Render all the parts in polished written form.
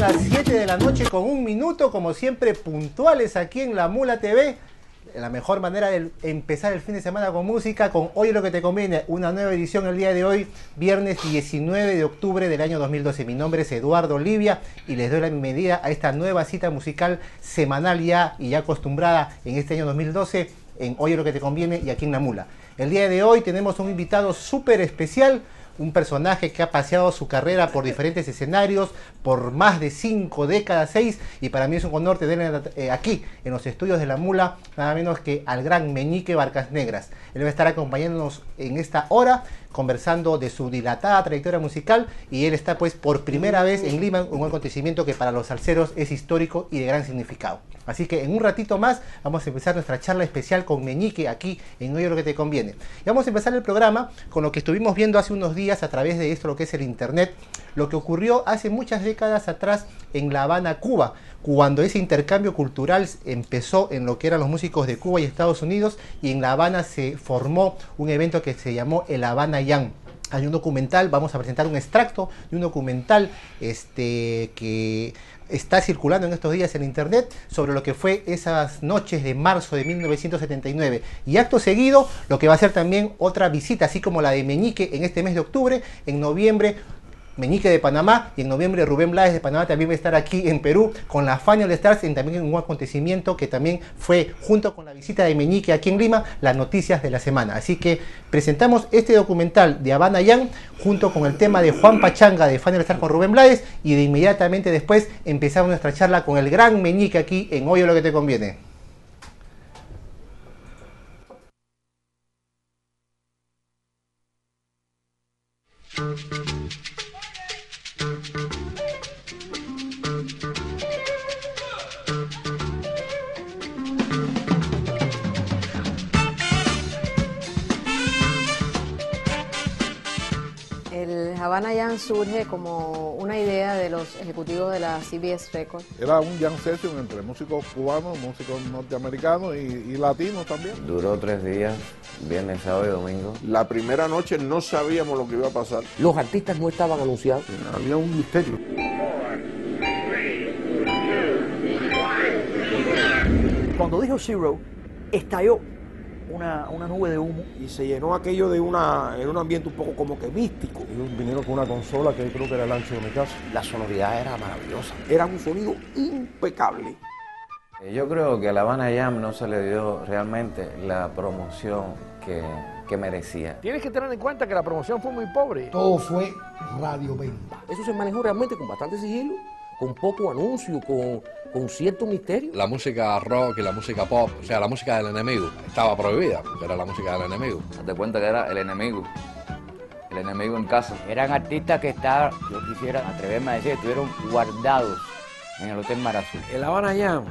las 7 de la noche con 1 minuto, como siempre puntuales aquí en La Mula TV. La mejor manera de empezar el fin de semana con música, con Hoy Lo Que Te Conviene, una nueva edición el día de hoy, viernes 19 de octubre del año 2012. Mi nombre es Eduardo Olivia y les doy la bienvenida a esta nueva cita musical semanal ya y ya acostumbrada en este año 2012 en Hoy Lo Que Te Conviene y aquí en La Mula. El día de hoy tenemos un invitado súper especial, un personaje que ha paseado su carrera por diferentes escenarios, por más de 5 décadas, 6, y para mí es un honor tener aquí, en los estudios de La Mula, nada menos que al gran Meñique Barcas Negras. Él va a estar acompañándonos en esta hora, conversando de su dilatada trayectoria musical, y él está pues por primera vez en Lima, un acontecimiento que para los salseros es histórico y de gran significado. Así que en un ratito más vamos a empezar nuestra charla especial con Meñique aquí en Oye Lo Que Te Conviene. Y vamos a empezar el programa con lo que estuvimos viendo hace unos días a través de esto, lo que es el internet, lo que ocurrió hace muchas décadas atrás en La Habana, Cuba, cuando ese intercambio cultural empezó en lo que eran los músicos de Cuba y Estados Unidos, y en La Habana se formó un evento que se llamó el Habana Jam. Hay un documental, vamos a presentar un extracto de un documental que está circulando en estos días en internet sobre lo que fue esas noches de marzo de 1979. Y acto seguido, lo que va a ser también otra visita, así como la de Meñique en este mes de octubre, en noviembre Meñique de Panamá, y en noviembre Rubén Blades de Panamá también va a estar aquí en Perú con la Fania All Stars, también en un acontecimiento que también fue, junto con la visita de Meñique aquí en Lima, las noticias de la semana. Así que presentamos este documental de Habana Jam junto con el tema de Juan Pachanga de Fania All Stars con Rubén Blades, y de inmediatamente después empezamos nuestra charla con el gran Meñique aquí en Oye Lo Que Te Conviene. El Habana Jam surge como una idea de los ejecutivos de la CBS Records. Era un jam session entre músicos cubanos, músicos norteamericanos y latinos también. Duró 3 días, viernes, sábado y domingo. La primera noche no sabíamos lo que iba a pasar. Los artistas no estaban anunciados. Había un misterio. Cuando dijo Zero, estalló una nube de humo. Y se llenó aquello de en un ambiente un poco como que místico. Ellos vinieron con una consola que creo que era el ancho de mi casa. La sonoridad era maravillosa. Era un sonido impecable. Yo creo que a La Habana Jam no se le dio realmente la promoción que merecía. Tienes que tener en cuenta que la promoción fue muy pobre. Todo fue radioventa. Eso se manejó realmente con bastante sigilo, con poco anuncio, con cierto misterio. La música rock y la música pop, o sea, la música del enemigo, estaba prohibida, porque era la música del enemigo. Date cuenta que era el enemigo en casa. Eran artistas que estaban, yo quisiera atreverme a decir, estuvieron guardados en el Hotel Mar Azul. El Habana Jam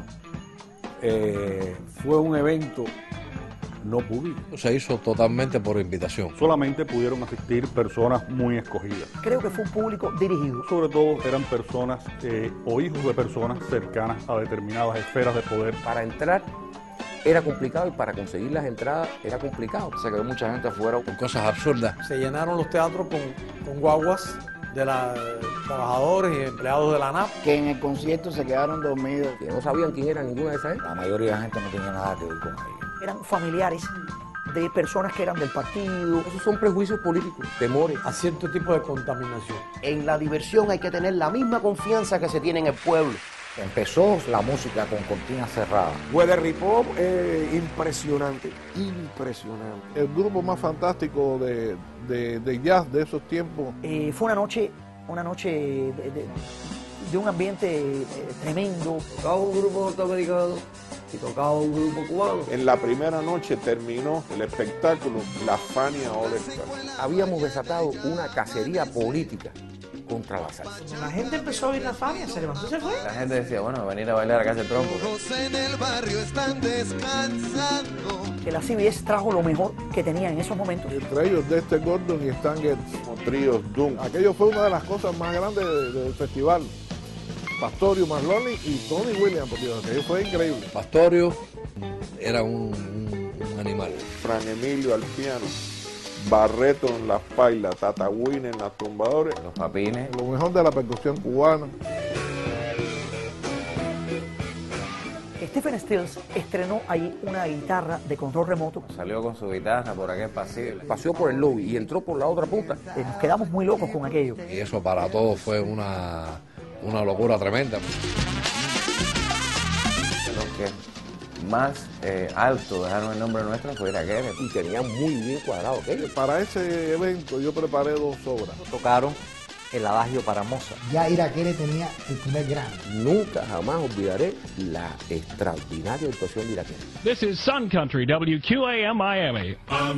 fue un evento no público. Se hizo totalmente por invitación. Solamente pudieron asistir personas muy escogidas. Creo que fue un público dirigido. Sobre todo eran personas o hijos de personas cercanas a determinadas esferas de poder. Para entrar era complicado y para conseguir las entradas era complicado. O sea, que mucha gente afuera. Con cosas absurdas. Se llenaron los teatros con guaguas de trabajadores y empleados de la ANAP. Que en el concierto se quedaron dormidos. Que no sabían quién era ninguna de esas. La mayoría de la gente no tenía nada que ver con ellos. Eran familiares de personas que eran del partido. Esos son prejuicios políticos, temores. A cierto tipo de contaminación. En la diversión hay que tener la misma confianza que se tiene en el pueblo. Empezó la música con cortinas cerradas. Weather Report, impresionante. El grupo más fantástico de jazz de esos tiempos. Fue una noche de un ambiente tremendo. Tocaba un grupo norteamericano y tocaba un grupo cubano. En la primera noche terminó el espectáculo la Fania All Stars. Habíamos desatado una cacería política contra la salsa. La gente empezó a oír la Fania, se levantó y se fue. La gente decía, bueno, venir a bailar acá hace trompo. En el barrio están descansando. Que la CBS trajo lo mejor que tenía en esos momentos. Entre ellos Dexter Gordon y Stan Getz, como tríos Doom. Aquello fue una de las cosas más grandes del festival. Pastorio, Marloni y Tony Williams, porque aquello fue increíble. Pastorio era un animal. Fran Emilio al piano, Barreto en las pailas, Tata Win en las tumbadores. Los papines. Lo mejor de la percusión cubana. Stephen Stills estrenó ahí una guitarra de control remoto. Salió con su guitarra por aquel pasillo. Paseó por el lobby y entró por la otra punta. Nos quedamos muy locos con aquello. Y eso para todos fue una locura tremenda. Los que más alto dejaron el nombre nuestro fue Iraquere. Y tenían muy bien cuadrado aquello. Para ese evento yo preparé 2 obras. Tocaron el adagio para Mozart. Ya Iraquere tenía el primer Grammy. Nunca jamás olvidaré la extraordinaria actuación de Iraquere. This is Sun Country, WQAM Miami.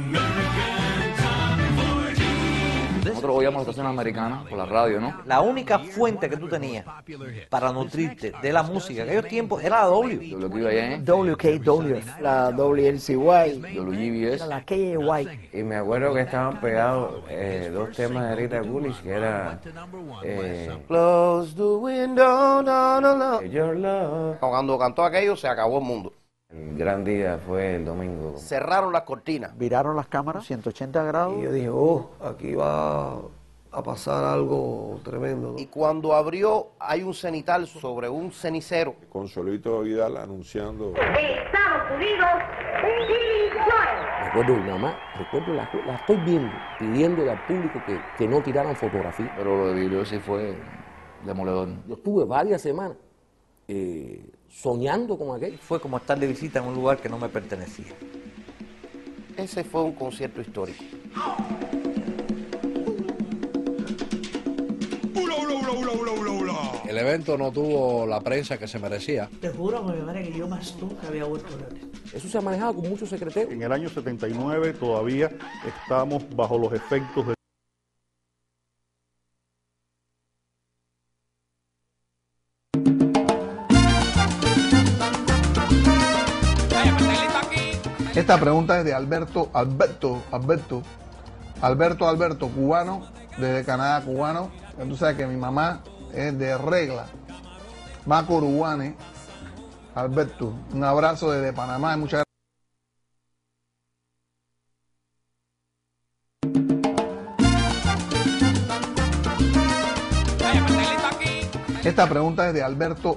Nosotros oíamos estaciones americanas por la radio, ¿no? La única fuente que tú tenías para nutrirte de la música en aquellos tiempos era la W. WKWF, la WLCY, WGBS, la KAY. Y me acuerdo que estaban pegados 2 temas de Rita Coolidge, que era Close the window, no, no, no. Your Love. Cuando cantó aquello se acabó el mundo. El gran día fue el domingo. Cerraron las cortinas. Viraron las cámaras 180 grados. Y yo dije, aquí va a pasar algo tremendo, ¿no? Y cuando abrió, hay un cenital sobre un cenicero. Con Solito Vidal anunciando. Estados Unidos, Billy Joel. Recuerdo mi mamá, la estoy viendo, pidiéndole al público que no tiraran fotografías. Pero lo de Billy sí fue demoledor. Yo estuve varias semanas soñando con aquello. Fue como estar de visita en un lugar que no me pertenecía. Ese fue un concierto histórico. El evento no tuvo la prensa que se merecía. Te juro, mi madre, que yo más nunca había vuelto a ver. Eso se ha manejado con mucho secreteo. En el año 79 todavía estamos bajo los efectos de Esta pregunta es de Alberto, cubano, desde Canadá, cubano. Tú sabes que mi mamá es de Regla, Maco Uruguane. Alberto, un abrazo desde Panamá y muchas gracias. Esta pregunta es de Alberto,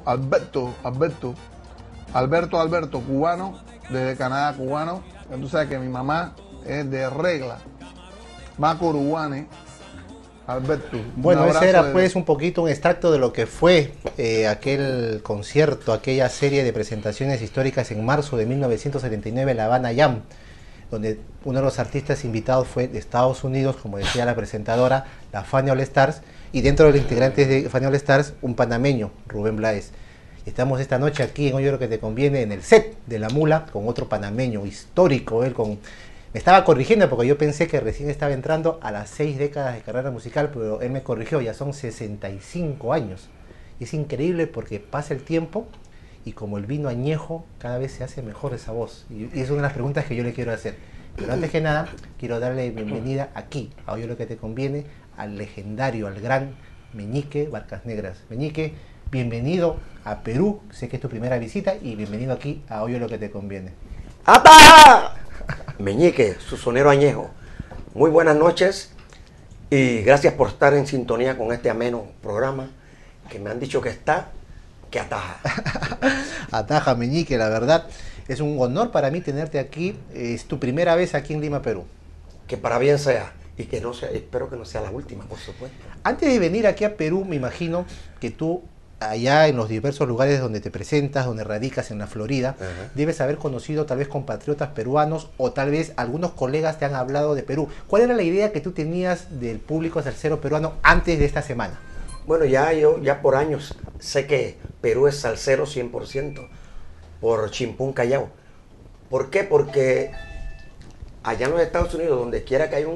cubano, desde Canadá, cubano. Tú sabes que mi mamá es de Regla, Maco Uruguane. Alberto. Bueno, ese era pues un poquito un extracto de lo que fue aquel concierto, aquella serie de presentaciones históricas en marzo de 1979 en La Habana Jam, donde uno de los artistas invitados fue de Estados Unidos, como decía la presentadora, la Fania All Stars, y dentro de los integrantes de Fania All Stars, un panameño, Rubén Blades. Estamos esta noche aquí en Oye Lo Que Te Conviene, en el set de La Mula, con otro panameño histórico, él con... Me estaba corrigiendo porque yo pensé que recién estaba entrando a las 6 décadas de carrera musical, pero él me corrigió, ya son 65 años. Y es increíble porque pasa el tiempo y como el vino añejo, cada vez se hace mejor esa voz. Y es una de las preguntas que yo le quiero hacer. Pero antes que nada, quiero darle bienvenida aquí, a Oye Lo Que Te Conviene, al legendario, al gran Meñique Barcas Negras. Meñique, bienvenido a Perú, sé que es tu primera visita, y bienvenido aquí a Oye Lo Que Te Conviene. ¡Ata! Meñique, su sonero añejo. Muy buenas noches y gracias por estar en sintonía con este ameno programa que me han dicho que ataja. Ataja, Meñique, la verdad. Es un honor para mí tenerte aquí. Es tu primera vez aquí en Lima, Perú. Que para bien sea y que no sea, espero que no sea la última, por supuesto. Antes de venir aquí a Perú, me imagino que tú allá en los diversos lugares donde te presentas, donde radicas en la Florida, debes haber conocido tal vez compatriotas peruanos o tal vez algunos colegas te han hablado de Perú. ¿Cuál era la idea que tú tenías del público salsero peruano antes de esta semana? Bueno, yo por años sé que Perú es salsero 100% por Chimpún Callao. ¿Por qué? Porque allá en los Estados Unidos, donde quiera que haya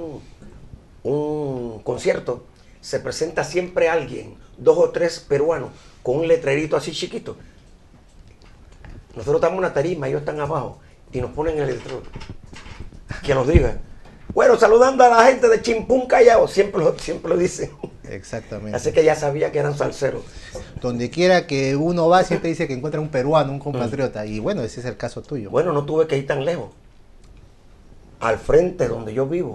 un concierto, se presenta siempre alguien, 2 o 3 peruanos, con un letrerito así chiquito. Nosotros estamos en una tarima, ellos están abajo, y nos ponen el letrero. Que nos diga. Bueno, saludando a la gente de Chimpún Callao, siempre lo dicen. Exactamente. Así que ya sabía que eran salseros. Donde quiera que uno va, siempre dice que encuentra un peruano, un compatriota. Y bueno, ese es el caso tuyo. Bueno, no tuve que ir tan lejos. Al frente donde yo vivo,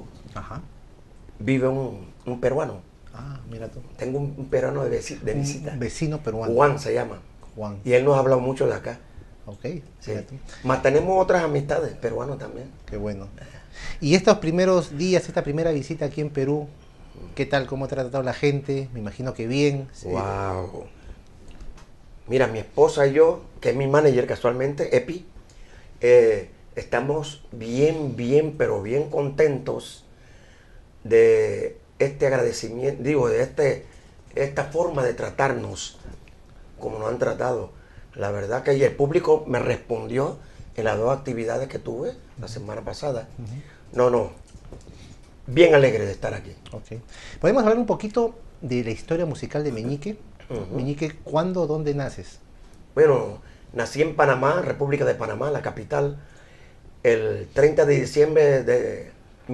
vive un peruano. Ah, mira tú. Tengo un peruano de visita. Un vecino peruano. Juan se llama. Juan. Y él nos ha hablado mucho de acá. Ok. Sí. Más tenemos otras amistades, peruanos también. Qué bueno. Y estos primeros días, esta primera visita aquí en Perú, ¿qué tal? ¿Cómo te ha tratado la gente? Me imagino que bien. Wow. Mira, mi esposa y yo, que es mi manager casualmente, Epi, estamos bien, pero bien contentos de este agradecimiento, digo, de esta forma de tratarnos como nos han tratado. La verdad que el público me respondió en las 2 actividades que tuve la semana pasada. No, bien alegre de estar aquí. Okay. ¿Podemos hablar un poquito de la historia musical de Meñique? Meñique, ¿cuándo, dónde naces? Bueno, nací en Panamá, República de Panamá, la capital, el 30 de diciembre de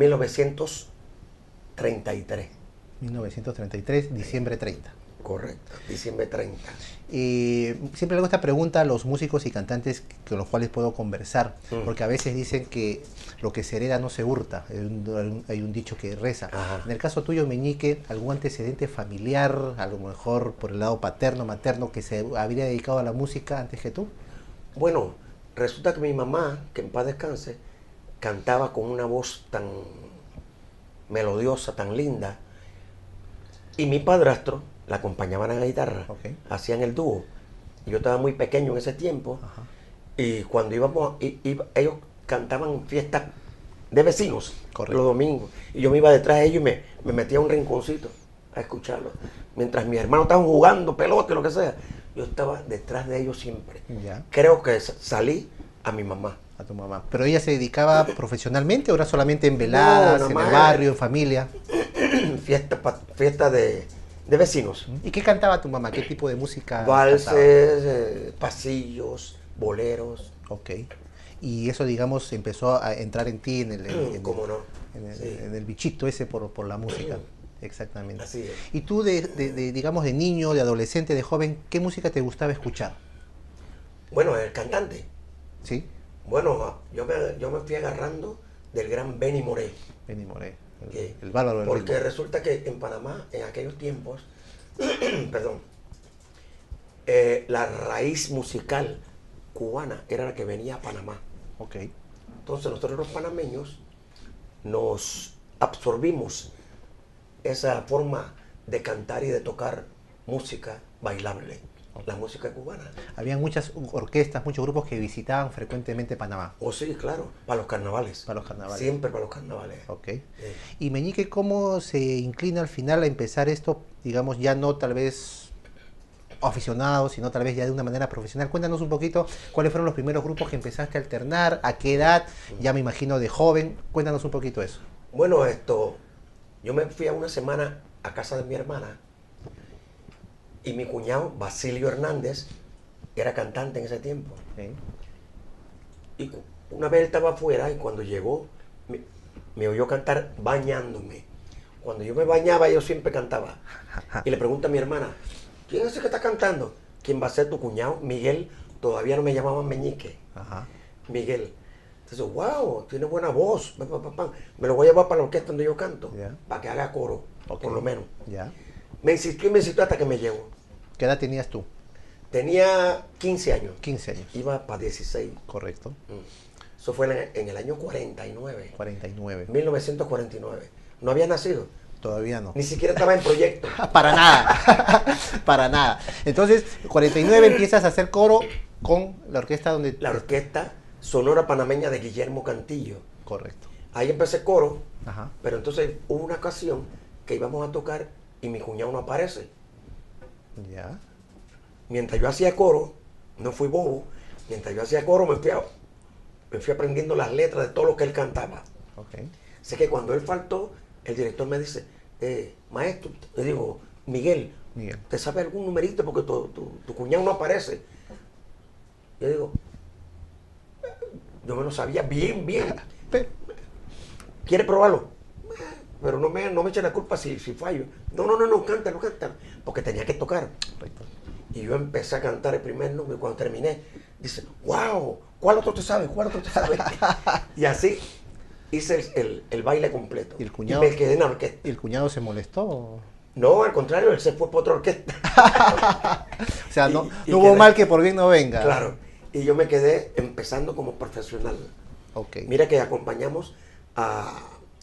1933. 1933, diciembre 30. Correcto, diciembre 30. Siempre le hago esta pregunta a los músicos y cantantes con los cuales puedo conversar, porque a veces dicen que lo que se hereda no se hurta, hay un dicho que reza. En el caso tuyo, Meñique, ¿algún antecedente familiar, a lo mejor por el lado paterno, materno, que se habría dedicado a la música antes que tú? Bueno, resulta que mi mamá, que en paz descanse, cantaba con una voz tan melodiosa, tan linda, y mi padrastro la acompañaban en la guitarra, hacían el dúo. Yo estaba muy pequeño en ese tiempo, y cuando íbamos, ellos cantaban fiestas de vecinos los domingos, y yo me iba detrás de ellos y me metía a un rinconcito a escucharlos. Mientras mis hermanos estaban jugando pelota, lo que sea, yo estaba detrás de ellos siempre. Creo que salí a mi mamá. A tu mamá. ¿Pero ella se dedicaba profesionalmente o era solamente en veladas, en el barrio, en familia? Fiesta de vecinos. ¿Y qué cantaba tu mamá? ¿Qué tipo de música? Valses, pasillos, boleros. Ok. Y eso, digamos, empezó a entrar en ti, en el bichito ese por la música. Exactamente. Así es. Y tú, digamos, de niño, de adolescente, de joven, ¿qué música te gustaba escuchar? Bueno, el cantante. ¿Sí? Bueno, yo me fui agarrando del gran Benny Moré. Benny Moré, el bárbaro del Porque ritmo. resulta que en Panamá, en aquellos tiempos, perdón, la raíz musical cubana era la que venía a Panamá. Ok. Entonces nosotros los panameños nos absorbimos esa forma de cantar y de tocar música bailable. La música cubana. Habían muchas orquestas, muchos grupos que visitaban frecuentemente Panamá. Oh, sí, claro, para los carnavales. Para los carnavales. Siempre para los carnavales. Ok. Y Meñique, ¿cómo se inclina al final a empezar esto, digamos, ya no tal vez aficionado, sino tal vez ya de una manera profesional? Cuéntanos un poquito cuáles fueron los primeros grupos que empezaste a alternar, a qué edad, ya me imagino de joven. Cuéntanos un poquito eso. Bueno, yo me fui a una semana a casa de mi hermana. Y mi cuñado, Basilio Hernández, era cantante en ese tiempo. Y una vez él estaba afuera y cuando llegó, me oyó cantar bañándome. Cuando yo me bañaba, yo siempre cantaba. Y le pregunta a mi hermana, ¿quién es ese que está cantando? ¿Quién va a ser tu cuñado? Miguel. Todavía no me llamaban Meñique. Miguel. Entonces, wow, tiene buena voz. Me lo voy a llevar para la orquesta donde yo canto. Para que haga coro, por lo menos. Me insistió hasta que me llevó. ¿Qué edad tenías tú? Tenía 15 años. 15 años. Iba para 16. Correcto. Eso fue en el año 49. 49. 1949. No había nacido. Todavía no. Ni siquiera estaba en proyecto. Para nada. Para nada. Entonces, 49 empiezas a hacer coro con la orquesta donde... La orquesta Sonora Panameña de Guillermo Cantillo. Correcto. Ahí empecé coro. Pero entonces hubo una ocasión que íbamos a tocar y mi cuñado no aparece. Ya. Mientras yo hacía coro, no fui bobo, mientras yo hacía coro me fui aprendiendo las letras de todo lo que él cantaba. Sé que cuando él faltó, el director me dice, maestro, le digo, Miguel, ¿te sabe algún numerito? Porque tu cuñado no aparece. Yo digo, yo me lo sabía bien. ¿Quiere probarlo? Pero no me echen la culpa si fallo. No, cántalo. Porque tenía que tocar. Y yo empecé a cantar el primer número y cuando terminé, dice, wow, ¿cuál otro te sabe? Y así hice el baile completo. ¿Y el cuñado, y me quedé en la orquesta. ¿Y el cuñado se molestó? No, al contrario, él se fue para otra orquesta. O sea, no hubo mal que por bien no venga. Claro. Y yo me quedé empezando como profesional. Okay. Mira que acompañamos a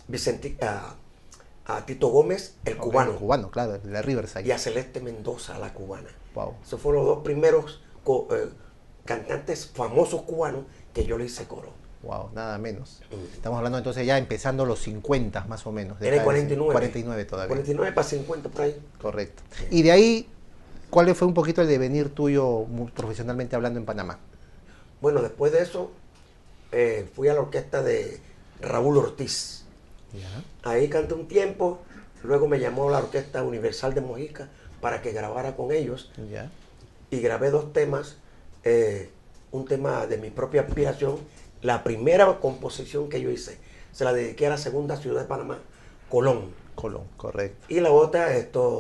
Tito Gómez, el cubano. El cubano, claro, de la Riverside. Y a Celeste Mendoza, la cubana. Wow. Esos fueron los dos primeros cantantes famosos cubanos que yo le hice coro. Wow, nada menos. Estamos hablando entonces ya empezando los 50 más o menos. Era el 49. 49 todavía. 49 para 50 por ahí. Correcto. Y de ahí, ¿cuál fue un poquito el devenir tuyo profesionalmente hablando en Panamá? Bueno, después de eso, fui a la orquesta de Raúl Ortiz. Ya. Ahí canté un tiempo, luego me llamó la Orquesta Universal de Mojica para que grabara con ellos. Ya. Y grabé 2 temas, un tema de mi propia inspiración, la primera composición que yo hice, se la dediqué a la segunda ciudad de Panamá, Colón. Colón, correcto. Y la otra,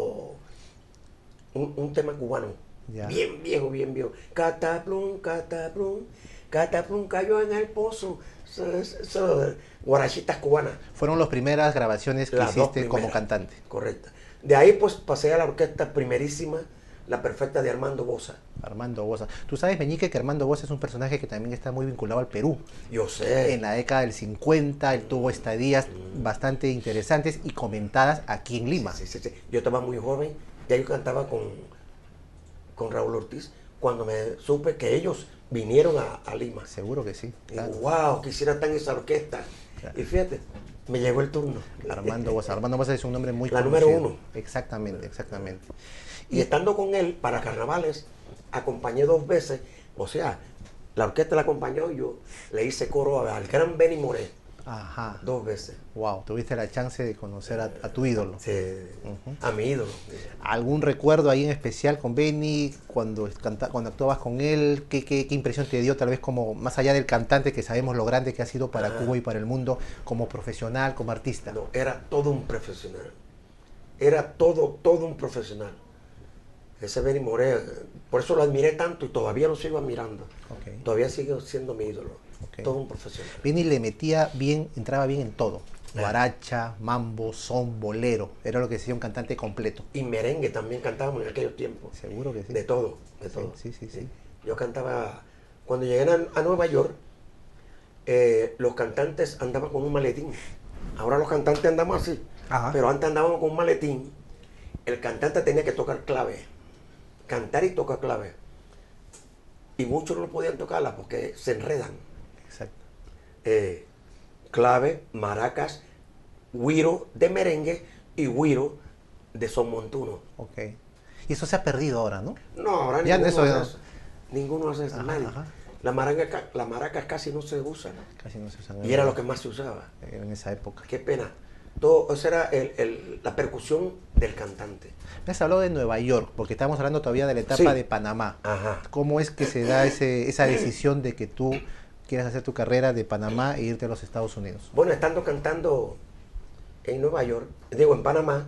un tema cubano, Ya. bien viejo, bien viejo. Cataplum, cataplum, cataplum cayó en el pozo. Guarachitas cubanas. Fueron las primeras grabaciones que Las dos hiciste como primeras. cantante. Correcto. De ahí pues pasé a la orquesta primerísima, La Perfecta de Armando Boza. Armando Boza. Tú sabes, Meñique, que Armando Boza es un personaje que también está muy vinculado al Perú. Yo sé. En la década del 50, él tuvo estadías bastante interesantes y comentadas aquí en Lima. Sí. Yo estaba muy joven, ya yo cantaba con Raúl Ortiz, cuando me supe que ellos vinieron a Lima. Seguro que sí. Claro. Digo, wow, quisiera estar en esa orquesta. Claro. Y fíjate, me llegó el turno. Armando Boza. Armando Boza es un nombre muy la conocido. número 1. Exactamente, exactamente. Y estando con él para carnavales, acompañé 2 veces, o sea, la orquesta la acompañó y yo le hice coro al gran Benny Moré. Ajá. 2 veces. Wow, tuviste la chance de conocer a tu ídolo. Sí, a mi ídolo. ¿Algún recuerdo ahí en especial con Benny, cuando actuabas con él? ¿Qué impresión te dio, tal vez, como más allá del cantante, que sabemos lo grande que ha sido para Cuba y para el mundo, como profesional, como artista? No, era todo un profesional. Era todo un profesional. Ese Benny Moré, por eso lo admiré tanto y todavía lo sigo admirando. Okay. Todavía sigue siendo mi ídolo. Okay. Todo un profesional. Benny le metía bien, entraba bien en todo. Guaracha, mambo, son, bolero. Era lo que decía un cantante completo. Y merengue también cantábamos en aquellos tiempos. Seguro que sí. De todo, de todo. Sí. Yo cantaba, cuando llegué a Nueva York, los cantantes andaban con un maletín. Ahora los cantantes andamos así. Ajá. Pero antes andábamos con un maletín. El cantante tenía que tocar clave. Cantar y tocar clave. Y muchos no podían tocarla porque se enredan. Exacto. Clave, maracas, güiro de merengue y güiro de son montuno. Ok. Y eso se ha perdido ahora, ¿no? No, ahora ya ninguno eso, hace eso. Ninguno hace eso, nadie. Ajá. Las maracas casi no se usan. Casi no se usan. Y era lo que más se usaba. En esa época. Qué pena. Todo eso era la percusión del cantante. Me has hablado de Nueva York, porque estamos hablando todavía de la etapa de Panamá. Ajá. ¿Cómo es que se da esa decisión de que tú quieras hacer tu carrera de Panamá e irte a los Estados Unidos? Bueno, estando cantando en Nueva York, en Panamá,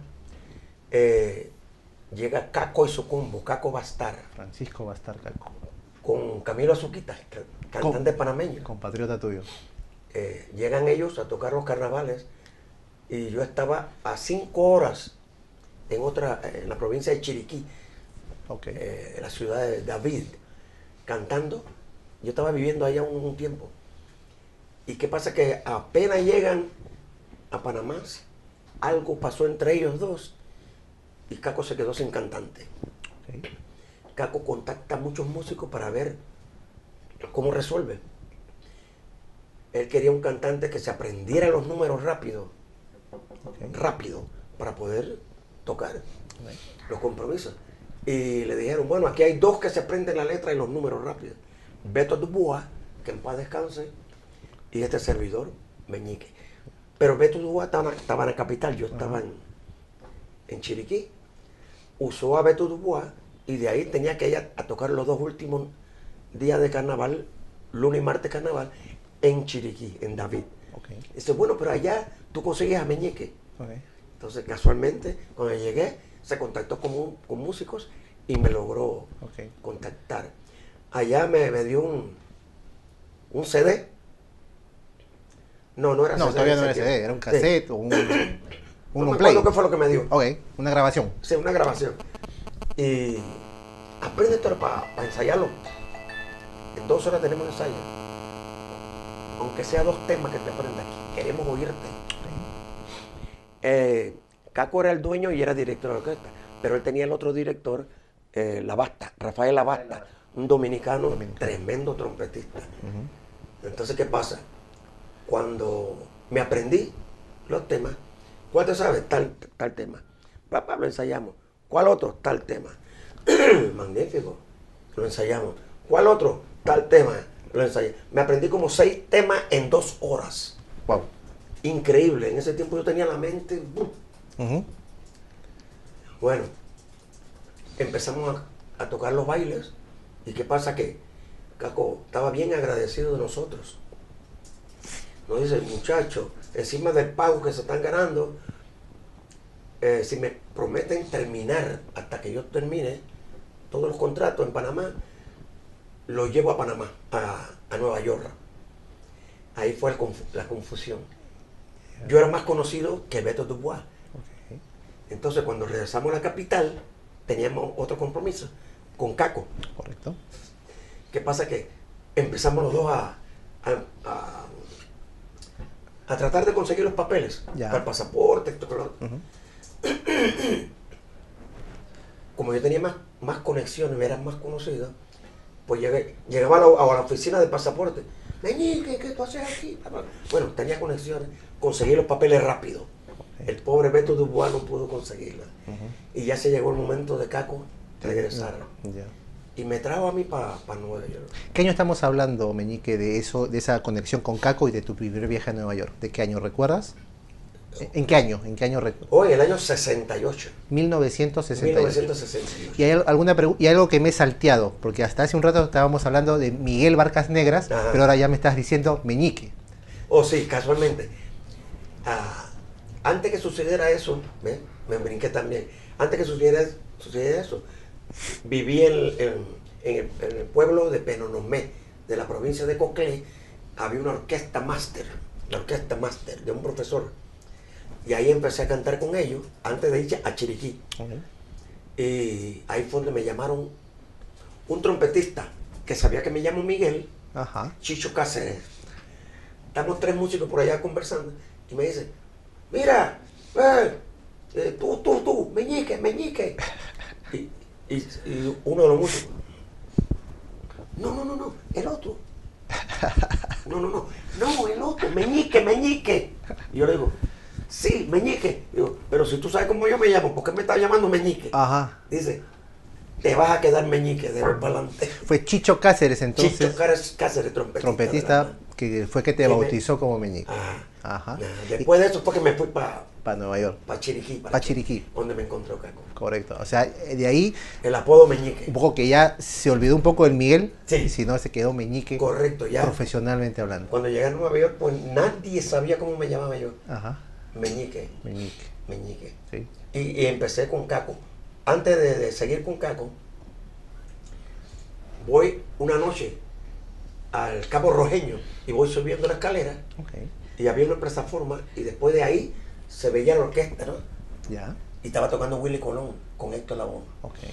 llega Caco y su combo, Caco Bastar. Francisco Bastar Caco. Con Camilo Azuquita, cantante panameño. Compatriota tuyo. Llegan ellos a tocar los carnavales y yo estaba a 5 horas en la provincia de Chiriquí, en la ciudad de David, cantando. Yo estaba viviendo allá un tiempo. ¿Y qué pasa? Que apenas llegan a Panamá, algo pasó entre ellos dos y Caco se quedó sin cantante. Okay. Caco contacta a muchos músicos para ver cómo resuelve. Él quería un cantante que se aprendiera los números rápido, para poder tocar los compromisos. Y le dijeron, bueno, aquí hay 2 que se aprenden la letra y los números rápidos. Beto Dubois, que en paz descanse, y este servidor, Meñique. Pero Beto Dubois estaba en la capital, yo estaba en Chiriquí. Usó a Beto Dubois y de ahí tenía que ir a tocar los 2 últimos días de carnaval, lunes y martes carnaval, en Chiriquí, en David. Dice, bueno, pero allá tú consigues a Meñique. Entonces, casualmente, cuando llegué, se contactó con músicos y me logró contactar. Allá me dio un CD. No era CD. No, todavía no era CD, era un cassette o un no play. ¿Qué fue lo que me dio? Ok, una grabación. Sí, una grabación. Y aprende esto para ensayarlo. en 2 horas tenemos ensayo. Aunque sea 2 temas que te aprendas, queremos oírte. Caco era el dueño y era director de la orquesta, pero él tenía el otro director, Labasta, Rafael Labasta, un dominicano, tremendo trompetista. Entonces, ¿qué pasa? Cuando me aprendí los temas, ¿cuál te sabes? Tal tema. Papá, lo ensayamos. ¿Cuál otro? Tal tema. Magnífico. Lo ensayamos. ¿Cuál otro? Tal tema. Lo ensayé. Me aprendí como 6 temas en 2 horas. Wow. Increíble. En ese tiempo yo tenía la mente. Bueno, empezamos a tocar los bailes. ¿Y qué pasa? Que Caco estaba bien agradecido de nosotros. Nos dice, muchachos, encima del pago que se están ganando, si me prometen terminar hasta que yo termine todos los contratos en Panamá, lo llevo a Panamá, a Nueva York. Ahí fue la confusión. Yo era más conocido que Beto Dubois. Entonces, cuando regresamos a la capital, teníamos otro compromiso con Caco. Correcto. ¿Qué pasa? Que empezamos los dos a tratar de conseguir los papeles para el pasaporte. Como yo tenía más conexiones, era más conocido, pues llegaba a la oficina de pasaporte. Meñique, ¿qué tú haces aquí? Bueno, tenía conexiones, conseguí los papeles rápido. El pobre Beto Dubois no pudo conseguirla. Y ya se llegó el momento de Caco regresar. Y me trajo a mí para Nueva York. ¿Qué año estamos hablando, Meñique, de esa conexión con Caco y de tu primer viaje a Nueva York? ¿De qué año recuerdas? ¿En qué año? ¿En qué año recuerdas? Hoy, el año 68. 1968. 1968. Y hay alguna y algo que me he salteado, porque hasta hace un rato estábamos hablando de Miguel Barcas Negras, pero ahora ya me estás diciendo Meñique. Oh, sí, casualmente. Antes que sucediera eso, me brinqué también. Antes que sucediera eso, viví en el pueblo de Penonomé, de la provincia de Coclé. Había una orquesta máster, la orquesta máster de un profesor. Y ahí empecé a cantar con ellos, antes de ir a Chiriquí. Y ahí fue donde me llamaron un trompetista, que sabía que me llamo Miguel, Chicho Cáceres. Estamos 3 músicos por allá conversando, y me dice, mira, tú, Meñique. Y uno de los músicos, no, el otro. No, el otro, Meñique. Y yo le digo, sí, Meñique. Digo, pero si tú sabes cómo yo me llamo, ¿por qué me estás llamando Meñique? Dice, te vas a quedar Meñique de hoy para adelante. Fue Chicho Cáceres entonces. Chicho Cáceres, trompetista que fue que te bautizó como Meñique. Después de eso fue que me fui para Nueva York. Para Chiriquí. Para Chiriquí. Donde me encontró Caco. Correcto. O sea, de ahí... El apodo Meñique. Un poco que ya se olvidó un poco del Miguel. Sí. Y si no, se quedó Meñique. Correcto, ya. Profesionalmente hablando. Cuando llegué a Nueva York, pues nadie sabía cómo me llamaba yo. Meñique. Sí. Y empecé con Caco. Antes de seguir con Caco, voy una noche al Cabo Rojeño y voy subiendo la escalera y había una plataforma y después de ahí se veía la orquesta, ¿no? Y estaba tocando Willy Colón con Héctor Lavoe.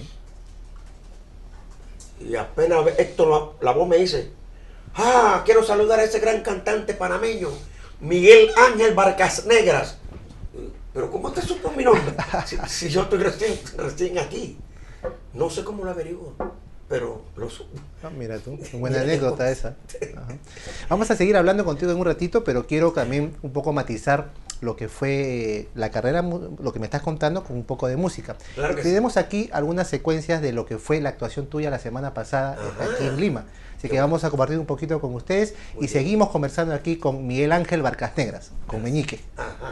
Y apenas Héctor Lavoe me dice, quiero saludar a ese gran cantante panameño, Miguel Ángel Barcas Negras. Pero ¿cómo te supo mi nombre? Si yo estoy recién aquí. No sé cómo lo averiguo, pero lo supo. Mira tú, buena anécdota esa. Vamos a seguir hablando contigo en un ratito, pero quiero también un poco matizar lo que fue la carrera, lo que me estás contando, con un poco de música. Claro que tenemos aquí algunas secuencias de lo que fue la actuación tuya la semana pasada aquí en Lima. Así que vamos a compartir un poquito con ustedes y seguimos conversando aquí con Miguel Ángel Barcas Negras, con Meñique.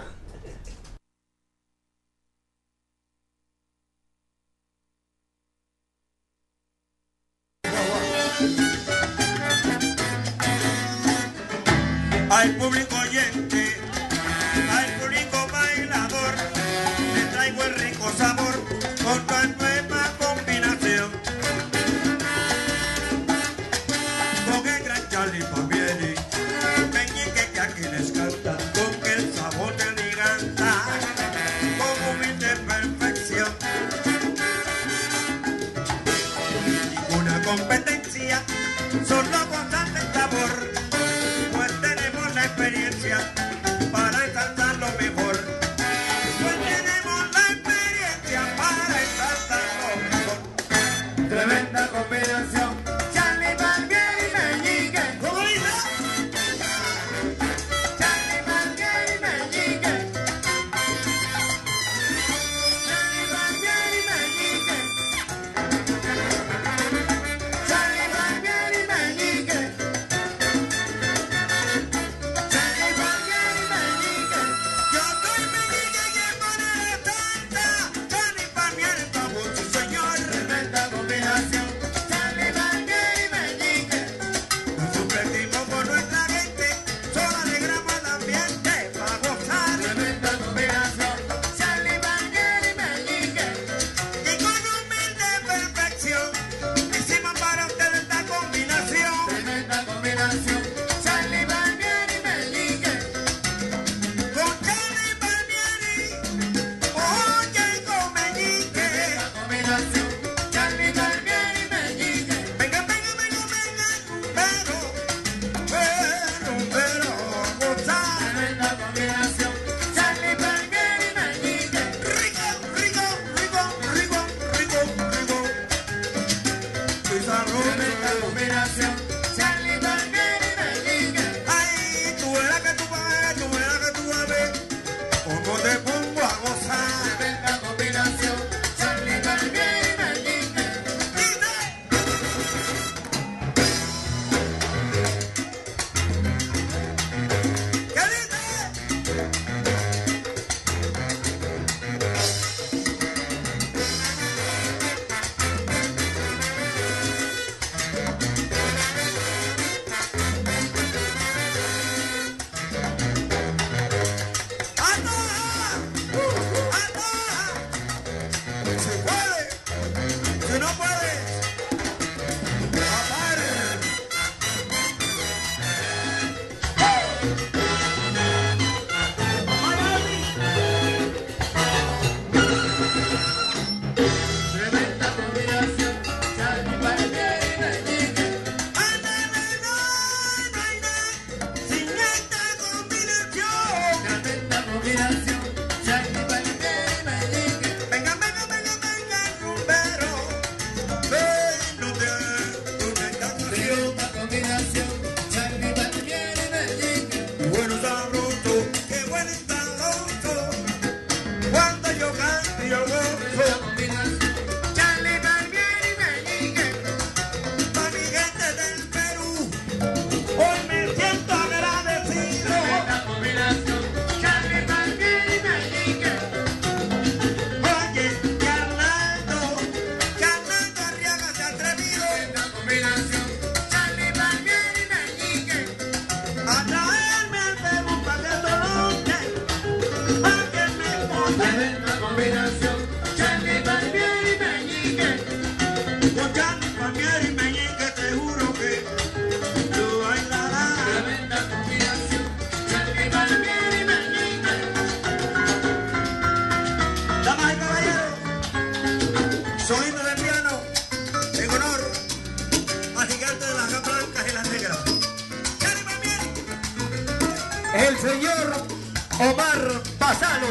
Al público oyente, al público bailador, le traigo el rico sabor con la nueva combinación. Con el gran Charlie Fabiani, Meñique que aquí les canta, con el sabor de giganta, con humilde perfección. Ninguna competencia, solo el señor Omar Pasano.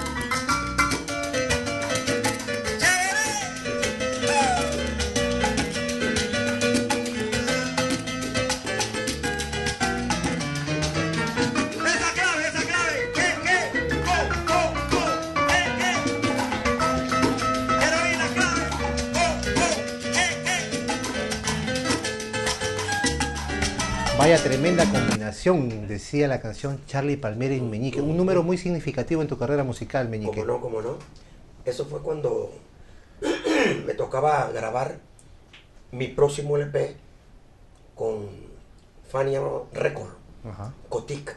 Vaya tremenda combinación, decía la canción Charly Palmieri y Meñique. Un número muy significativo en tu carrera musical, Meñique. Cómo no. Eso fue cuando me tocaba grabar mi próximo LP con Fania Record, Cotic.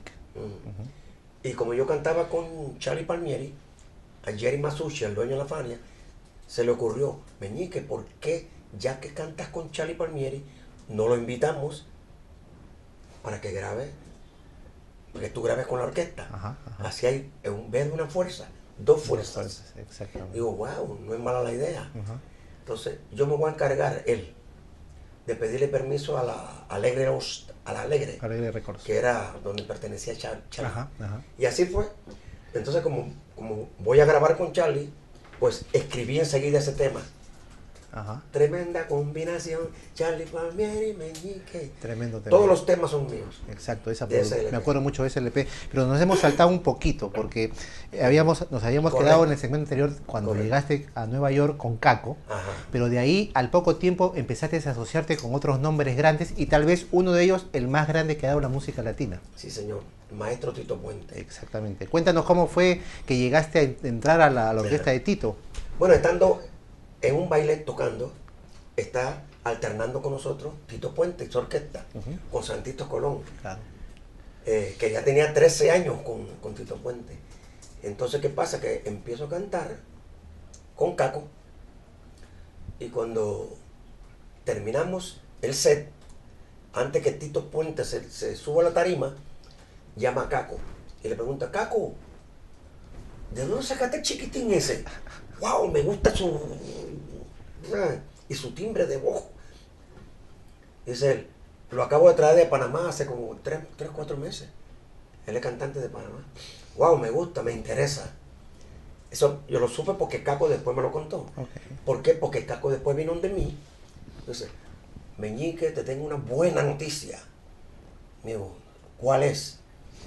Y como yo cantaba con Charly Palmieri, a Jerry Masucci, el dueño de la Fania, se le ocurrió, Meñique, ¿por qué, ya que cantas con Charly Palmieri, no lo invitamos para que grabe, porque tú grabes con la orquesta? Así hay, en vez de una fuerza, dos fuerzas. Exactamente. Digo, wow, no es mala la idea. Entonces, yo me voy a encargar, él, de pedirle permiso a la Alegre Records, que era donde pertenecía Charly. Y así fue. Entonces, como voy a grabar con Charly, pues escribí enseguida ese tema. Tremenda combinación, Charly Palmieri y Meñique. Tremendo tema. Todos los temas son míos. Exacto, me acuerdo mucho de ese LP, pero nos hemos saltado un poquito porque nos habíamos quedado en el segmento anterior cuando llegaste a Nueva York con Caco, pero de ahí al poco tiempo empezaste a asociarte con otros nombres grandes y tal vez uno de ellos el más grande que ha dado la música latina. Sí, señor, el maestro Tito Puente. Exactamente. Cuéntanos cómo fue que llegaste a entrar a la orquesta de Tito. Bueno, estando en un baile tocando, está alternando con nosotros Tito Puente, su orquesta, con Santito Colón, que ya tenía 13 años con Tito Puente. Entonces, ¿qué pasa? Que empiezo a cantar con Caco, y cuando terminamos el set, antes que Tito Puente se suba a la tarima, llama a Caco y le pregunta, Caco, ¿de dónde sacaste el chiquitín ese? ¡Wow! Me gusta su timbre de voz. Dice él, lo acabo de traer de Panamá hace como 3-4 meses. Él es cantante de Panamá. ¡Wow! Me gusta, me interesa. Eso yo lo supe porque Caco después me lo contó. ¿Por qué? Porque Caco después vino de mí. Dice, Meñique, te tengo una buena noticia. Digo, ¿cuál es?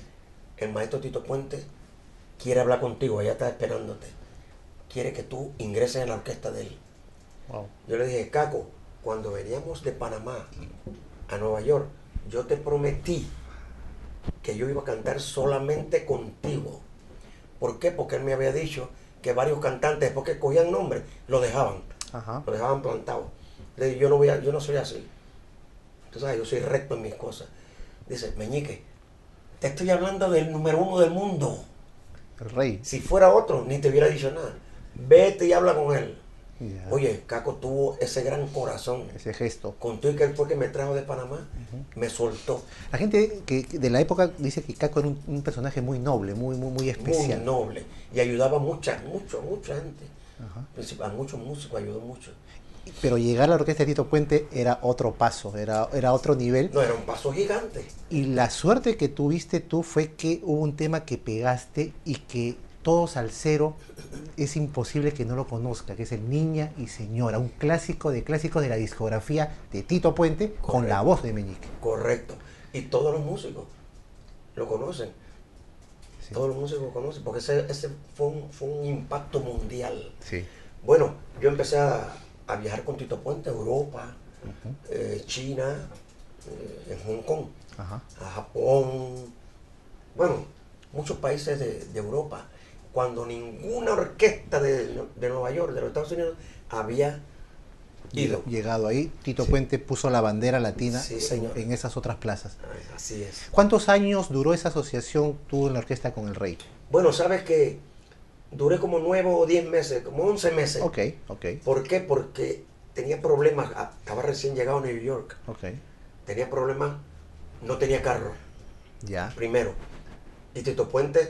El maestro Tito Puente quiere hablar contigo, ella está esperándote. Quiere que tú ingreses en la orquesta de él. Yo le dije, Caco, cuando veníamos de Panamá a Nueva York, yo te prometí que yo iba a cantar solamente contigo. ¿Por qué? Porque él me había dicho que varios cantantes, porque cogían nombres, lo dejaban plantado. Le dije, yo no soy así. Tú sabes, yo soy recto en mis cosas. Dice, Meñique, te estoy hablando del número 1 del mundo. El rey. Si fuera otro, ni te hubiera dicho nada. Vete y habla con él. Oye, Caco tuvo ese gran corazón. Ese gesto. Con todo y que él fue que me trajo de Panamá, me soltó. La gente que de la época dice que Caco era un personaje muy noble, muy especial. Muy noble. Y ayudaba a mucha gente. A muchos músicos ayudó mucho. Pero llegar a la orquesta de Tito Puente era otro paso, era otro nivel. No, era un paso gigante. Y la suerte que tuviste tú fue que hubo un tema que pegaste y que todo salsero es imposible que no lo conozca, que es el Niña y Señora, un clásico de clásicos de la discografía de Tito Puente. Correcto. Con la voz de Meñique. Correcto. Y todos los músicos lo conocen. Sí. Todos los músicos lo conocen, porque ese fue un impacto mundial. Sí. Bueno, yo empecé a viajar con Tito Puente a Europa, China, en Hong Kong, a Japón, bueno, muchos países de Europa, cuando ninguna orquesta de Nueva York, de los Estados Unidos, había ido. Llegado ahí, Tito Puente puso la bandera latina en esas otras plazas. Así es. ¿Cuántos años duró esa asociación tú en la orquesta con el Rey? Bueno, sabes que duré como 9 o 10 meses, como 11 meses. Ok. ¿Por qué? Porque tenía problemas, estaba recién llegado a New York. Tenía problemas, no tenía carro. Ya. Primero. Y Tito Puente,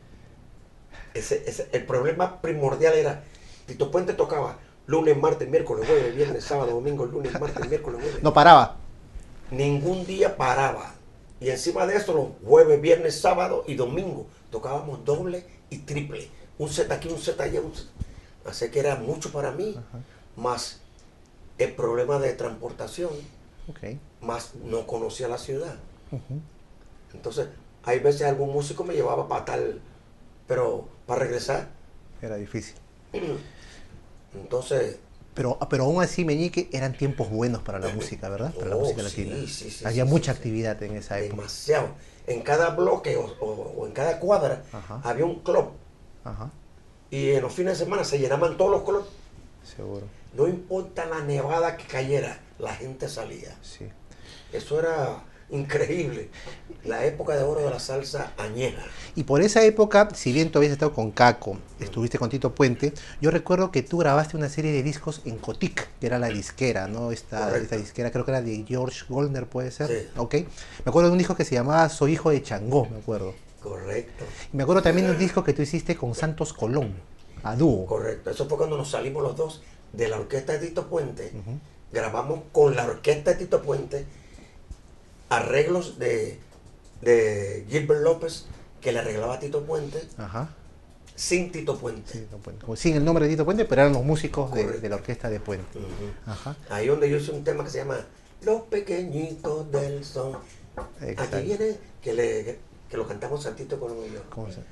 el problema primordial era, Tito Puente tocaba lunes, martes, miércoles, jueves, viernes, sábado, domingo, lunes, martes, miércoles, jueves. No paraba. Ningún día paraba. Y encima de eso, los jueves, viernes, sábado y domingo, tocábamos doble y triple. Un set aquí, un set allá. Así que era mucho para mí, más el problema de transportación, más no conocía la ciudad. Entonces, hay veces algún músico me llevaba para tal, pero para regresar era difícil. Entonces... Pero aún así, Meñique, eran tiempos buenos para la música, ¿verdad? Para la música latina. Sí, había mucha actividad en esa época. Demasiado. En cada bloque o en cada cuadra había un club. Y en los fines de semana se llenaban todos los clubs. Seguro. No importa la nevada que cayera, la gente salía. Sí. Eso era increíble. La época de oro de la salsa añeja. Y por esa época, si bien tú habías estado con Caco, estuviste con Tito Puente, yo recuerdo que tú grabaste una serie de discos en Cotic, que era la disquera, ¿no? Esta disquera creo que era de George Goldner, ¿puede ser? Sí. Ok. Me acuerdo de un disco que se llamaba Soy hijo de Changó, me acuerdo. Correcto. Y me acuerdo también de un disco que tú hiciste con Santos Colón, a dúo. Correcto. Eso fue cuando nos salimos los dos de la orquesta de Tito Puente. Grabamos con la orquesta de Tito Puente arreglos de Gilbert López, que le arreglaba a Tito Puente, sin Tito Puente. Como sin el nombre de Tito Puente, pero eran los músicos de la orquesta de Puente. Ahí donde yo hice un tema que se llama Los Pequeñitos del Son. Aquí viene que lo cantamos Santito con y yo. ¿Cómo se?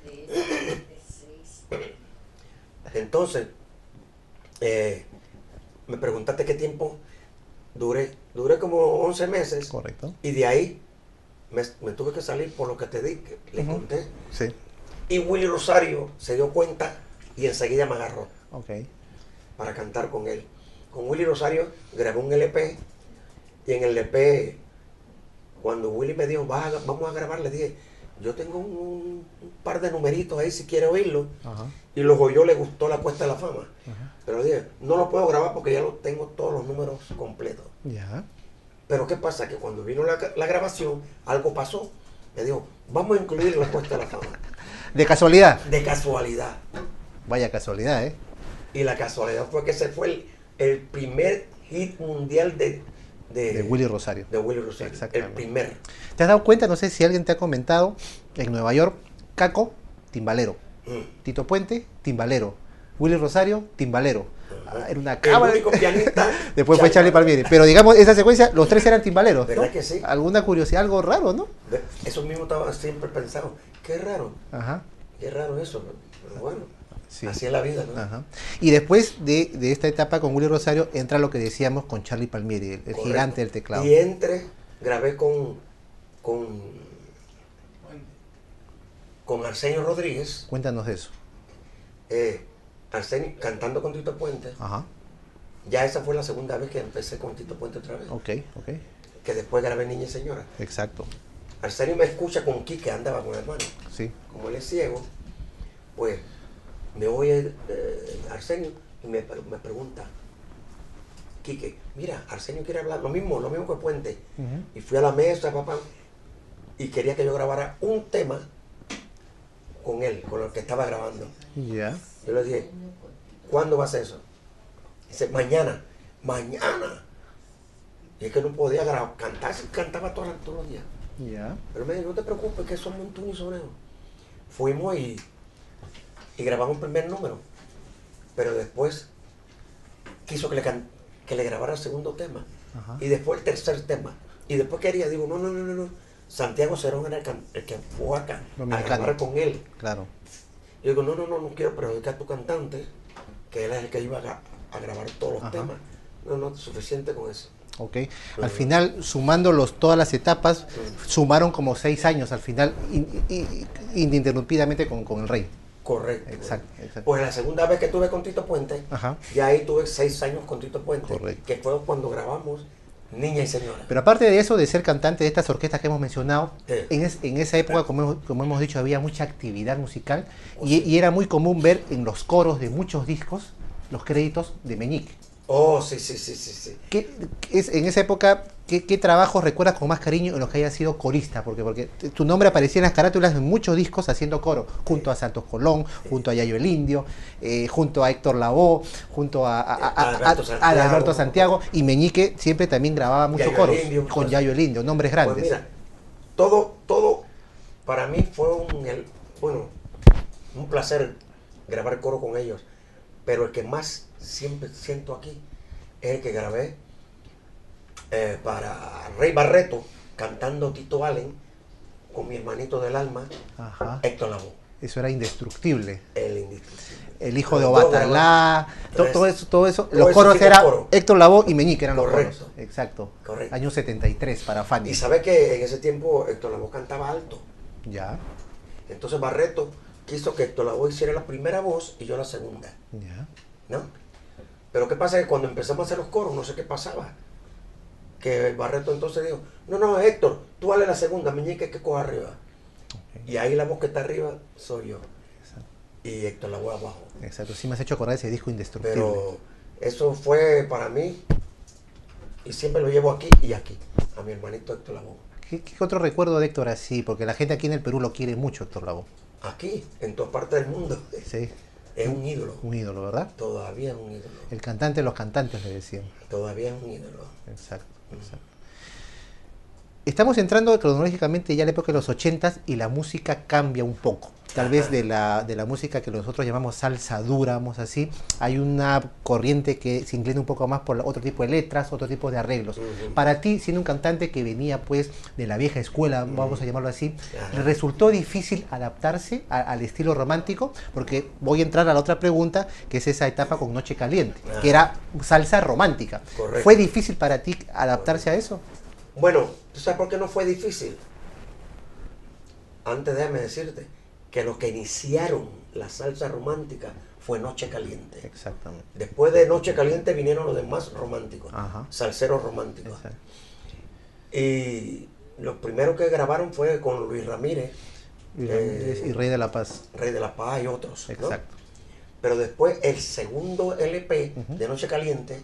Entonces, me preguntaste qué tiempo duré como 11 meses. Correcto. Y de ahí me tuve que salir por lo que te di, que le conté. Sí. Y Willy Rosario se dio cuenta y enseguida me agarró. Para cantar con él. Con Willy Rosario grabé un LP y en el LP, cuando Willy me dijo, vamos a grabar, le dije, yo tengo un par de numeritos ahí si quiere oírlo. Y los oyó, le gustó la Cuesta de la Fama. Pero dije, no lo puedo grabar porque ya lo tengo todos los números completos. Pero ¿qué pasa? Que cuando vino la grabación, algo pasó. Me dijo, vamos a incluir la Cuesta de la Fama. ¿De casualidad? De casualidad. Vaya casualidad, ¿eh? Y la casualidad fue que ese fue el primer hit mundial de Willy Rosario. De Willy Rosario. El primer. ¿Te has dado cuenta? No sé si alguien te ha comentado. En Nueva York, Caco, timbalero. Tito Puente, timbalero. Willy Rosario, timbalero. Era una cámara. El único pianista. Después fue Charlie Palmieri. Pero digamos, esa secuencia, los tres eran timbaleros, ¿no? ¿Verdad que sí? Alguna curiosidad, algo raro, ¿no? Eso mismo estaba siempre pensado. Qué raro. Qué raro eso, ¿no? Pero bueno. Sí. Así es la vida, ¿no? Y después de esta etapa con Willy Rosario entra lo que decíamos con Charlie Palmieri, el gigante del teclado. Y grabé con Arsenio Rodríguez. Cuéntanos de eso. Arsenio cantando con Tito Puente. Ya esa fue la segunda vez que empecé con Tito Puente otra vez. Que después grabé Niña y Señora. Exacto. Arsenio me escucha con Quique, andaba con el hermano. Sí. Como él es ciego, pues me oye Arsenio y me pregunta, Quique, mira, Arsenio quiere hablar lo mismo que Puente. Y fui a la mesa, papá, y quería que yo grabara un tema con él, con el que estaba grabando. Yo le dije, ¿cuándo va a ser eso? Dice, mañana. Y es que no podía cantar, cantaba todos los días. Pero me dijo, no te preocupes, que somos un tunisoneo. Fuimos y grabamos el primer número. Pero después quiso que le grabara el segundo tema. Y después el tercer tema. Y después quería, digo, no. Santiago Cerón era el que fue acá a grabar con él. Claro. Yo digo, no quiero perjudicar a tu cantante, que él es el que iba a grabar todos los temas. No, suficiente con eso. Al final, sumando todas las etapas, sumaron como 6 años al final, ininterrumpidamente con el Rey. Correcto. Exacto. Pues la segunda vez que tuve con Tito Puente, ya ahí tuve 6 años con Tito Puente, que fue cuando grabamos Niña y Señora. Pero aparte de eso, de ser cantante de estas orquestas que hemos mencionado, en esa época, como hemos dicho, había mucha actividad musical y era muy común ver en los coros de muchos discos los créditos de Meñique. Sí. En esa época, ¿qué trabajos recuerdas con más cariño en los que hayas sido corista? Porque tu nombre aparecía en las carátulas de muchos discos haciendo coro, junto a Santos Colón, junto a Yayo el Indio, junto a Héctor Lavoe, junto a Alberto Santiago, y Meñique siempre también grababa mucho coro con Yayo el Indio, nombres grandes. Pues mira, todo para mí fue un placer grabar coro con ellos, pero el que más siempre siento aquí es el que grabé para Rey Barreto, cantando Tito Allen, con mi hermanito del alma, Ajá. Héctor Lavoe. Eso era indestructible. El indestructible. El hijo de Obatalá, todo eso. Los eso coros sí que era coro. Héctor Lavoe y Meñique eran los Correcto. coros. Exacto. Correcto. Año 73 para Fanny. Y sabe que en ese tiempo Héctor Lavoe cantaba alto. Ya. Entonces Barreto quiso que Héctor Lavoe hiciera la primera voz y yo la segunda. Ya. ¿No? Pero qué pasa que cuando empezamos a hacer los coros, no sé qué pasaba. Que Barreto entonces dijo, no, Héctor, tú dale la segunda, Meñique que coja arriba. Okay. Y ahí la voz que está arriba soy yo. Exacto. Y Héctor Lavoe abajo. Exacto, sí me has hecho acordar ese disco Indestructible. Pero eso fue para mí, y siempre lo llevo aquí y aquí, a mi hermanito Héctor Lavoe. ¿Qué otro recuerdo de Héctor así? Porque la gente aquí en el Perú lo quiere mucho, Héctor Lavoe. Aquí, en todas partes del mundo. Sí. Es un ídolo. Un ídolo, ¿verdad? Todavía es un ídolo. El cantante de los cantantes, le decían. Todavía es un ídolo. Exacto, exacto. Estamos entrando cronológicamente ya a la época de los 80s y la música cambia un poco. Tal vez de la música que nosotros llamamos salsa dura, vamos así, hay una corriente que se inclina un poco más por otro tipo de letras, otro tipo de arreglos. Para ti, siendo un cantante que venía pues de la vieja escuela, vamos a llamarlo así, ¿le resultó difícil adaptarse al estilo romántico? Porque voy a entrar a la otra pregunta, que es esa etapa con Noche Caliente, que era salsa romántica. Correcto. ¿Fue difícil para ti adaptarse a eso? Bueno, ¿tú sabes por qué no fue difícil? Antes déjame decirte que los que iniciaron la salsa romántica fue Noche Caliente. Exactamente. Después de Noche Caliente vinieron los demás románticos, Ajá. salseros románticos. Exacto. Y los primeros que grabaron fue con Luis Ramírez. Y Rey de la Paz. Rey de la Paz y otros. Exacto. ¿No? Pero después el segundo LP de Noche Caliente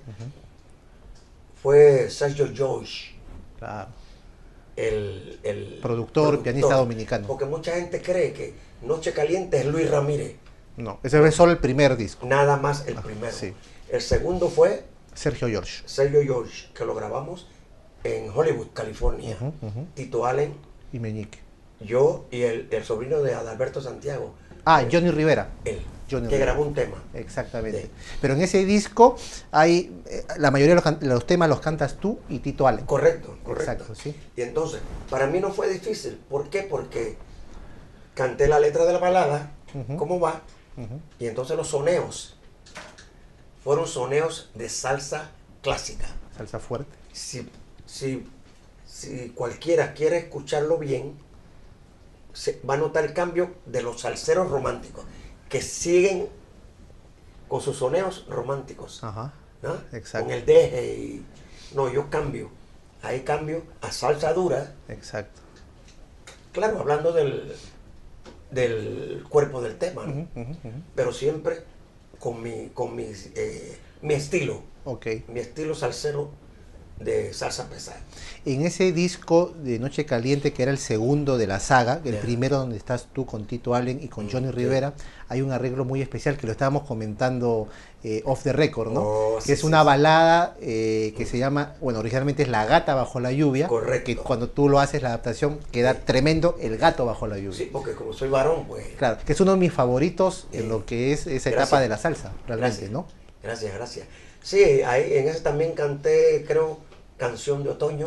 fue Sergio George. Claro. El productor, pianista dominicano. Porque mucha gente cree que Noche Caliente es Luis Ramírez. No, ese es solo el primer disco. Nada más el primero. Sí. El segundo fue Sergio George. Sergio George, que lo grabamos en Hollywood, California. Tito Allen. Y Meñique. Yo y el sobrino de Adalberto Santiago. Johnny Rivera. Él. Johnny que Rivera. grabó un tema. Exactamente. Sí. Pero en ese disco hay la mayoría de los temas los cantas tú y Tito Allen. Correcto. Exacto, sí. Y entonces, para mí no fue difícil. ¿Por qué? Porque canté la letra de la balada, cómo va, y entonces los soneos fueron soneos de salsa clásica. Salsa fuerte. Si cualquiera quiere escucharlo bien, va a notar el cambio de los salseros románticos, que siguen con sus soneos románticos. Ajá. ¿No? Exacto. Con el deje y... No, yo cambio. Ahí cambio a salsa dura. Exacto. Claro, hablando del cuerpo del tema, ¿no? Pero siempre con mi estilo. Okay. Mi estilo salsero de salsa pesada. En ese disco de Noche Caliente, que era el segundo de la saga, el primero donde estás tú con Tito Allen y con Johnny Rivera, hay un arreglo muy especial que lo estábamos comentando off the record, ¿no? Que es una balada que se llama, bueno, originalmente es La Gata Bajo la Lluvia. Correcto. Que cuando tú lo haces, la adaptación queda tremendo, El Gato Bajo la Lluvia. Sí, porque como soy varón, pues... Claro, que es uno de mis favoritos en lo que es esa etapa de la salsa, realmente, ¿no? Gracias. Sí, ahí, en ese también canté, creo, Canción de Otoño,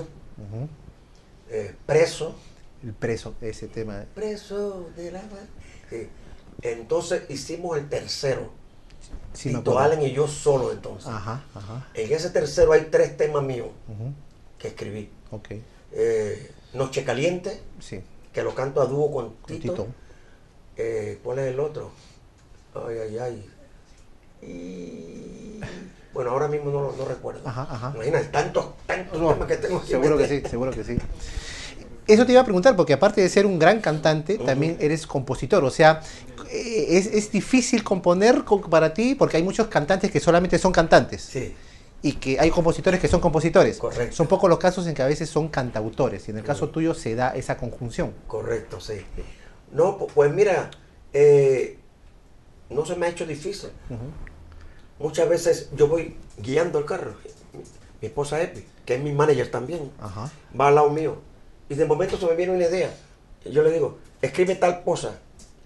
Preso. El Preso, ese tema. Preso de la... Sí. Entonces hicimos el tercero. Sí, Tito Allen y yo solo entonces. Ajá. En ese tercero hay 3 temas míos que escribí. Okay. Noche Caliente, sí, que lo canto a dúo con Tito. ¿Cuál es el otro? Ay. Y... Bueno, ahora mismo no recuerdo. Imagínate, tantos temas que tengo. Seguro que sí. Eso te iba a preguntar, porque aparte de ser un gran cantante, también eres compositor. O sea, es difícil componer para ti, porque hay muchos cantantes que solamente son cantantes. Sí. Y que hay compositores que son compositores. Correcto. Son pocos los casos en que a veces son cantautores. Y en el caso tuyo se da esa conjunción. Correcto, sí. No, pues mira, no se me ha hecho difícil. Muchas veces yo voy guiando el carro. Mi esposa Epi, que es mi manager también, va al lado mío. Y de momento se me viene una idea. Yo le digo, escribe tal cosa.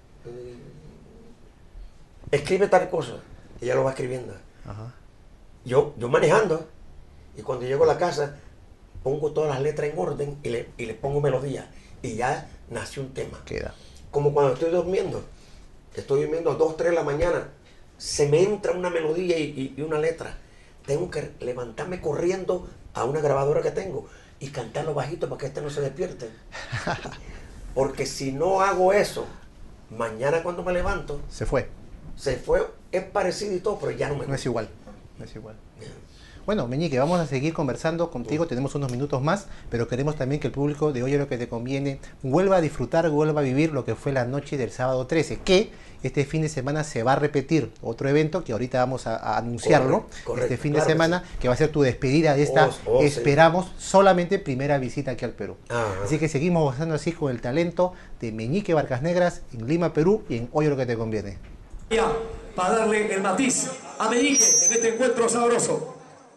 Escribe tal cosa. Y ella lo va escribiendo. Ajá. Yo manejando. Y cuando llego a la casa, pongo todas las letras en orden y le pongo melodía. Y ya nació un tema. Queda. Como cuando estoy durmiendo a 2, 3 de la mañana, se me entra una melodía y una letra. Tengo que levantarme corriendo a una grabadora que tengo y cantarlo bajito para que no se despierte. Porque si no hago eso, mañana cuando me levanto... Se fue. Es parecido y todo, pero ya no me... No es igual. Bueno, Meñique, vamos a seguir conversando contigo, tenemos unos minutos más, pero queremos también que el público de Oye Lo Que Te Conviene vuelva a disfrutar, vuelva a vivir lo que fue la noche del sábado 13, que este fin de semana se va a repetir otro evento que ahorita vamos a anunciarlo, correcto, este fin de semana, que va a ser tu despedida de esta, esperamos, solamente primera visita aquí al Perú. Así que seguimos gozando así con el talento de Meñique Barcasnegras en Lima, Perú, y en Oye Lo Que Te Conviene. Ya, para darle el matiz a Meñique en este encuentro sabroso.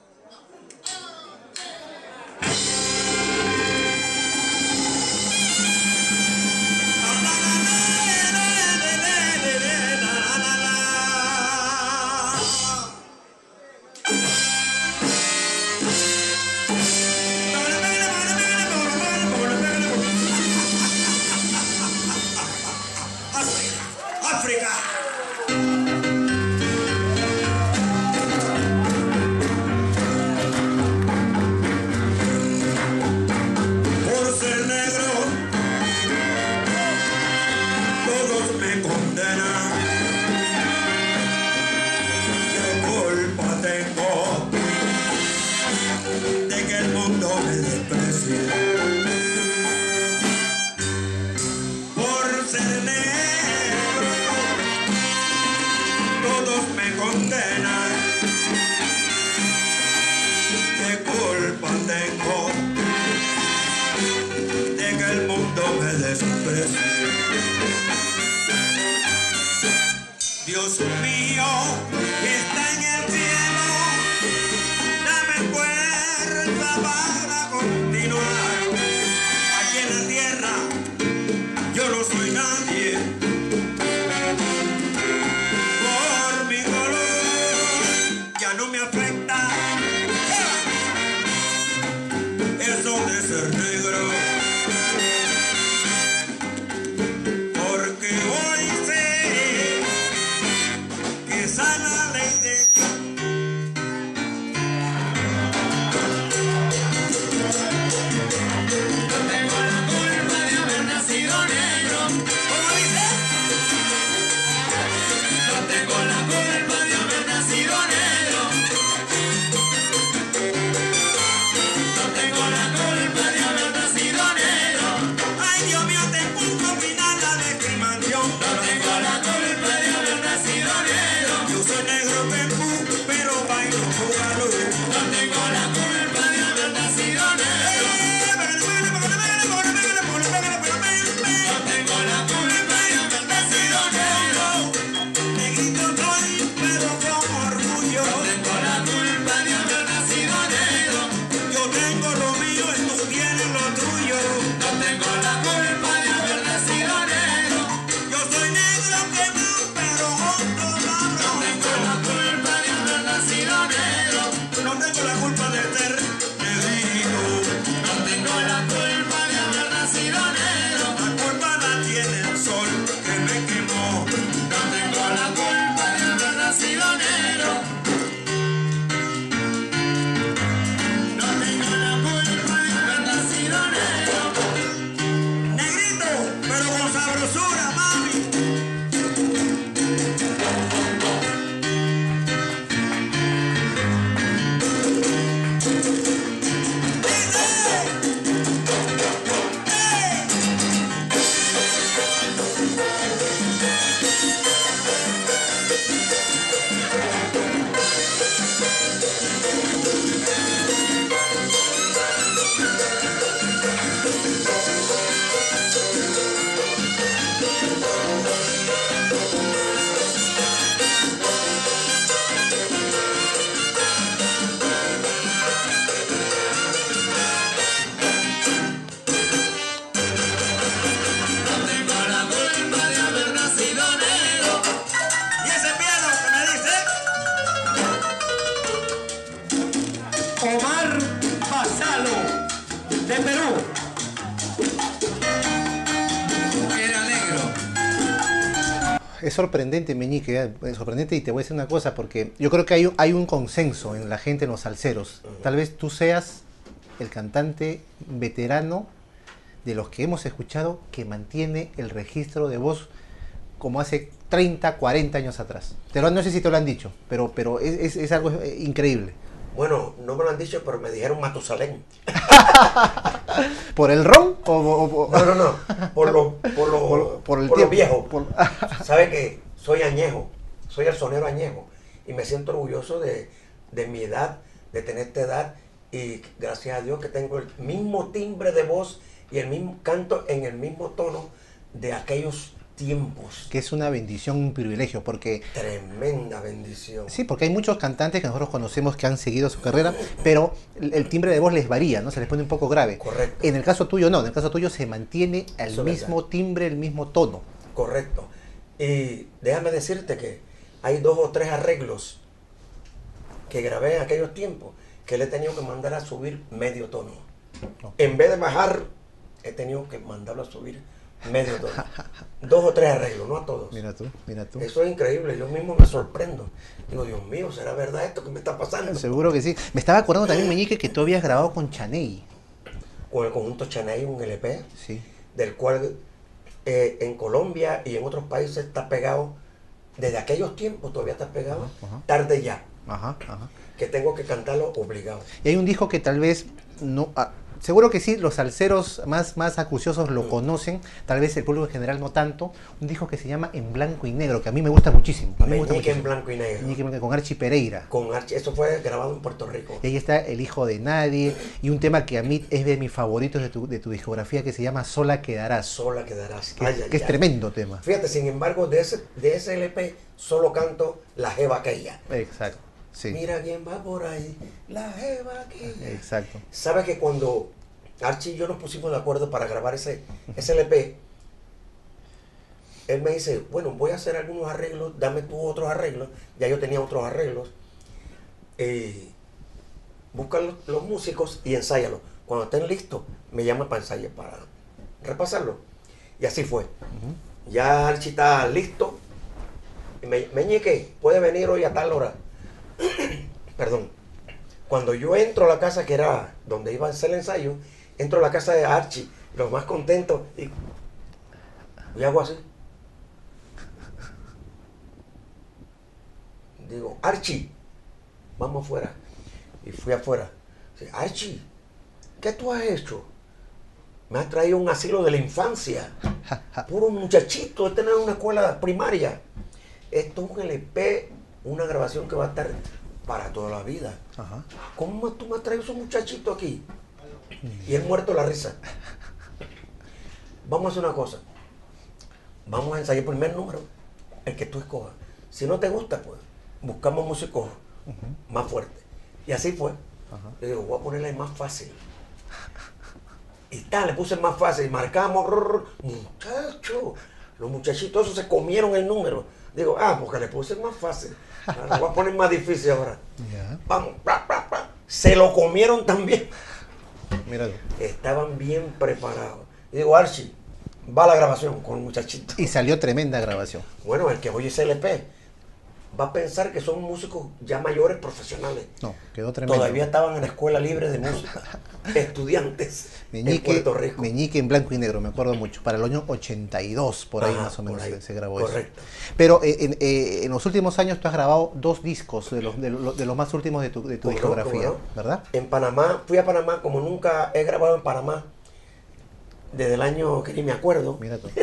Dios mío, que está en el cielo, dame fuerza para continuar. Aquí en la tierra yo no soy nadie. Por mi color ya no me afecta eso de ser negro. Yo soy negro que Es sorprendente, Meñique, es sorprendente, y te voy a decir una cosa, porque yo creo que hay un consenso en la gente, en los salseros. Tal vez tú seas el cantante veterano de los que hemos escuchado que mantiene el registro de voz como hace 30, 40 años atrás. No sé si te lo han dicho, pero es algo increíble. Bueno, no me lo han dicho, pero me dijeron Matusalén. ¿Por el ron? No. Por los viejos. ¿Sabe que soy añejo? Soy el sonero añejo. Y me siento orgulloso de mi edad, de tener esta edad. Y gracias a Dios que tengo el mismo timbre de voz y el mismo canto en el mismo tono de aquellos tiempos. Que es una bendición, un privilegio, porque... Tremenda bendición. Sí, porque hay muchos cantantes que nosotros conocemos que han seguido su carrera, pero el timbre de voz les varía, ¿no? Se les pone un poco grave. Correcto. En el caso tuyo no, en el caso tuyo se mantiene el mismo timbre, el mismo tono. Correcto. Y déjame decirte que hay 2 o 3 arreglos que grabé en aquellos tiempos que le he tenido que mandar a subir medio tono. En vez de bajar, he tenido que mandarlo a subir medio tono. 2 o 3 arreglos, no a todos. Mira tú. Eso es increíble, yo mismo me sorprendo. Digo, Dios mío, ¿será verdad esto que me está pasando? Seguro que sí. Me estaba acordando también, Meñique, que tú habías grabado con Chaney. Con el conjunto Chaney, un LP, sí, del cual en Colombia y en otros países está pegado, desde aquellos tiempos todavía está pegado, Tarde Ya. Que tengo que cantarlo obligado. Y hay un disco que tal vez no... seguro que sí, los salseros más acuciosos lo conocen, tal vez el público en general no tanto. Un disco que se llama En Blanco y Negro, que a mí me gusta muchísimo. Meñique en Blanco y Negro. Meñique con Archie Pereira. Eso fue grabado en Puerto Rico. Y ahí está El Hijo de Nadie, y un tema que a mí es de mis favoritos de tu discografía, que se llama Sola Quedarás. Sola Quedarás. Que es tremendo tema. Fíjate, sin embargo, de ese LP solo canto La Jeva Aquella. Exacto. Sí. Mira quién va por ahí, la jeva aquella. Exacto. ¿Sabes que cuando Archie y yo nos pusimos de acuerdo para grabar ese LP, él me dice, bueno, voy a hacer algunos arreglos, dame tú otros arreglos. Ya yo tenía otros arreglos. Busca los músicos y ensáyalos. Cuando estén listos, me llama para ensayar, para repasarlo. Y así fue. Ya Archie está listo. Meñique, puede venir hoy a tal hora. Perdón. Cuando yo entro a la casa, que era donde iba a hacer el ensayo, entro a la casa de Archie, los más contentos, y hago así. Digo, Archie, vamos afuera. Y fui afuera. Dice, Archie, ¿qué tú has hecho? Me has traído un asilo de la infancia. Puro muchachito, este no es una escuela primaria. Esto es un LP, una grabación que va a estar para toda la vida. ¿Cómo tú me has traído esos muchachitos aquí? Y él muerto la risa. Vamos a hacer una cosa. Vamos a ensayar el primer número, el que tú escojas. Si no te gusta, pues buscamos músicos más fuertes. Y así fue. Yo digo, voy a ponerle el más fácil. Y tal, le puse el más fácil. Marcamos, muchachos. Los muchachitos esos se comieron el número. Digo, porque le puse el más fácil. Ahora voy a poner más difícil ahora. Vamos, se lo comieron también. Míralo. Estaban bien preparados. Y digo, Archie, va a la grabación con el muchachito. Y salió tremenda grabación. Bueno, el que oye ese LP va a pensar que son músicos ya mayores profesionales. No, quedó tremendo. Todavía estaban en la escuela libre de música. Estudiantes Meñique, en Puerto Rico. Meñique en Blanco y Negro, me acuerdo mucho. Para el año 82, por ahí más o menos se grabó correcto. eso. Pero en los últimos años tú has grabado 2 discos de los más últimos de tu discografía, ¿verdad? En Panamá, fui a Panamá como nunca he grabado en Panamá. Desde el año que ni me acuerdo. Mira tú.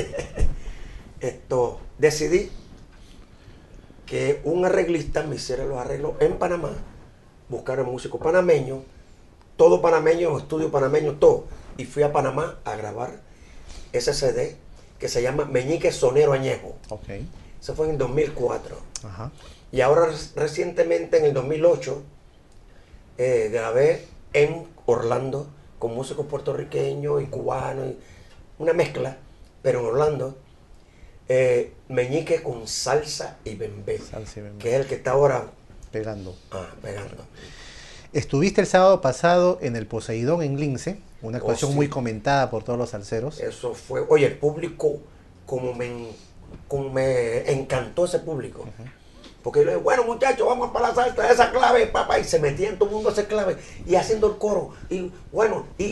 Decidí que un arreglista me hiciera los arreglos en Panamá, buscar a músicos panameños, todo panameño, estudio panameño, todo. Y fui a Panamá a grabar ese CD que se llama Meñique Sonero Añejo. Eso fue en el 2004. Y ahora recientemente, en el 2008, grabé en Orlando con músicos puertorriqueños y cubanos, una mezcla, pero en Orlando. Meñique con salsa y bembé, que es el que está ahora pegando. Pegando. Estuviste el sábado pasado en el Poseidón en Lince, una actuación muy comentada por todos los salseros. Eso fue, oye, el público como me encantó ese público. Porque yo le digo, bueno muchachos, vamos para la salsa, esa clave, papá, y se metían todo el mundo a hacer clave, y haciendo el coro, y bueno, y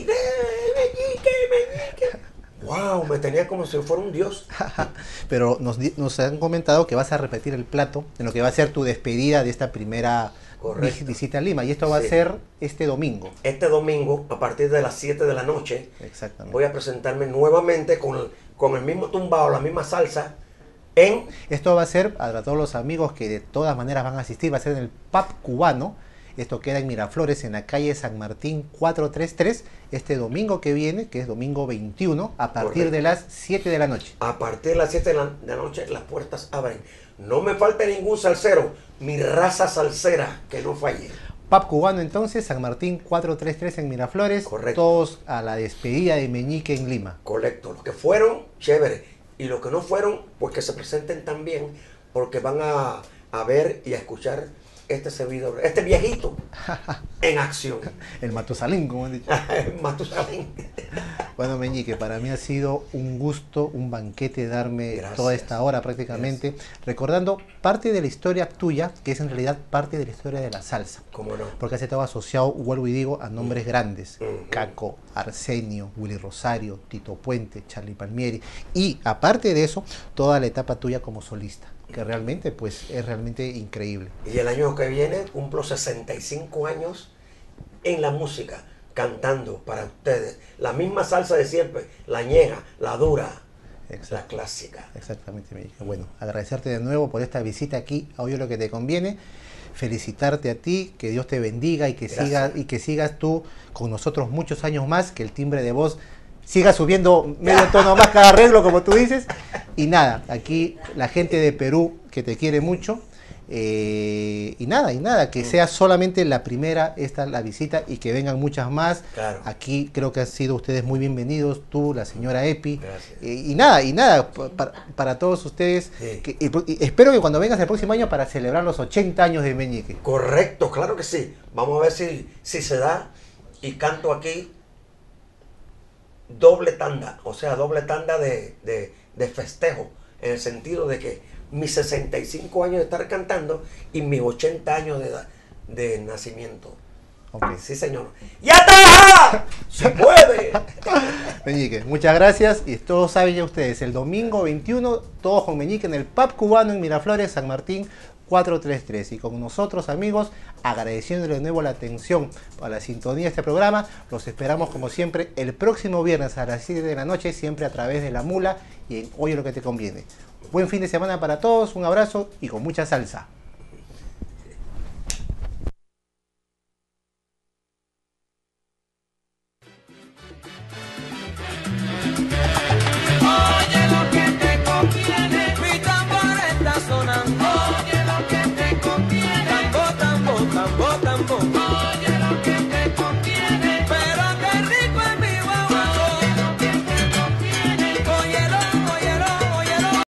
Meñique. Wow, me tenía como si fuera un dios. Pero nos han comentado que vas a repetir el plato en lo que va a ser tu despedida de esta primera visita a Lima, y esto va a ser este domingo. Este domingo, a partir de las 7 de la noche, exactamente, voy a presentarme nuevamente con el mismo tumbao, la misma salsa. Esto va a ser, para todos los amigos que de todas maneras van a asistir, va a ser en el Pub Cubano. Esto queda en Miraflores, en la calle San Martín 433, este domingo que viene, que es domingo 21, a partir de las 7 de la noche. A partir de las 7 de la noche las puertas abren. No me falta ningún salsero, mi raza salsera, que no falle. Pub Cubano entonces, San Martín 433 en Miraflores. Correcto. Todos a la despedida de Meñique en Lima. Correcto, los que fueron, chévere. Y los que no fueron, pues que se presenten también, porque van a ver y a escuchar este servidor, este viejito en acción. El Matusalén, como han dicho. El Matusalén. Bueno, Meñique, para mí ha sido un gusto, un banquete darme toda esta hora prácticamente, recordando parte de la historia tuya, que es en realidad parte de la historia de la salsa. ¿Cómo no? Porque has estado asociado, vuelvo y digo, a nombres grandes. Caco, Arsenio, Willy Rosario, Tito Puente, Charlie Palmieri. Y aparte de eso, toda la etapa tuya como solista, que realmente pues es realmente increíble. Y el año que viene cumplo 65 años en la música, cantando para ustedes la misma salsa de siempre, la añeja, la dura, la clásica. Exactamente, me dije. Bueno, agradecerte de nuevo por esta visita aquí a Oye Lo Que Te Conviene, felicitarte a ti, que Dios te bendiga y que sigas tú con nosotros muchos años más, que el timbre de voz siga subiendo medio tono más cada arreglo, como tú dices. Y nada, aquí la gente de Perú que te quiere mucho. Y nada, que sea solamente la primera, la visita, y que vengan muchas más. Claro. Aquí creo que han sido ustedes muy bienvenidos, tú, la señora Epi. Y nada, para todos ustedes. Sí. Y espero que cuando vengas el próximo año para celebrar los 80 años de Meñique. Correcto, claro que sí. Vamos a ver si se da y canto aquí doble tanda, o sea, doble tanda de festejo, en el sentido de que mis 65 años de estar cantando y mis 80 años de edad de nacimiento. Okay. Sí, señor. ¡Ya está! ¡Se puede! Meñique, muchas gracias. Y todos saben ya ustedes, el domingo 21, todos con Meñique en el Pub Cubano en Miraflores, San Martín 433. Y con nosotros, amigos, agradeciéndole de nuevo la atención a la sintonía de este programa. Los esperamos como siempre el próximo viernes a las 7 de la noche, siempre a través de La Mula y en Oye Lo Que Te Conviene. Buen fin de semana para todos, un abrazo y con mucha salsa.